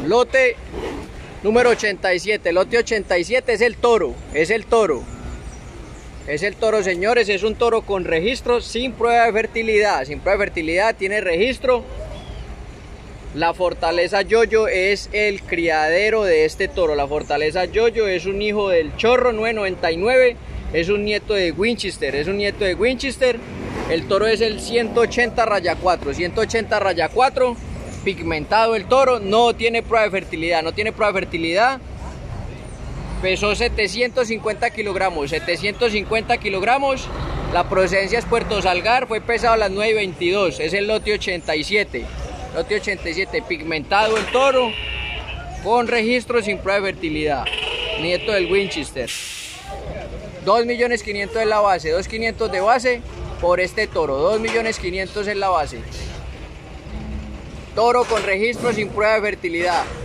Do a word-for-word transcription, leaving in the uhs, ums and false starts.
Lote número ochenta y siete, lote ochenta y siete es el toro, es el toro. Es el toro, señores, es un toro con registro, sin prueba de fertilidad, sin prueba de fertilidad, tiene registro. La Fortaleza Yoyo es el criadero de este toro. La Fortaleza Yoyo es un hijo del Chorro nueve noventa y nueve, es un nieto de Winchester, es un nieto de Winchester. El toro es el ciento ochenta raya cuatro, ciento ochenta raya cuatro, pigmentado el toro, no tiene prueba de fertilidad, no tiene prueba de fertilidad. Pesó setecientos cincuenta kilogramos, setecientos cincuenta kilogramos. La procedencia es Puerto Salgar, fue pesado a las nueve y veintidós, es el lote ochenta y siete. Lote ochenta y siete, pigmentado el toro, con registro sin prueba de fertilidad. Nieto del Winchester. dos millones quinientos es la base, dos millones quinientos de base por este toro, dos millones quinientos es la base. Toro con registro sin prueba de fertilidad.